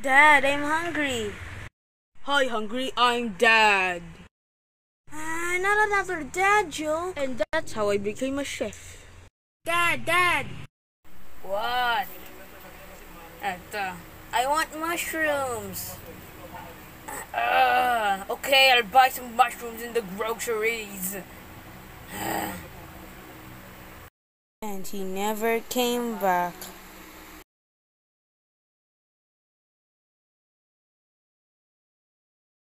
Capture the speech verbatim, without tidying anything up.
Dad, I'm hungry. Hi, hungry. I'm Dad. Ah, not another dad joke. And that's how I became a chef. Dad, Dad. What? Ito. I want mushrooms. Uh, okay, I'll buy some mushrooms in the groceries. And he never came back.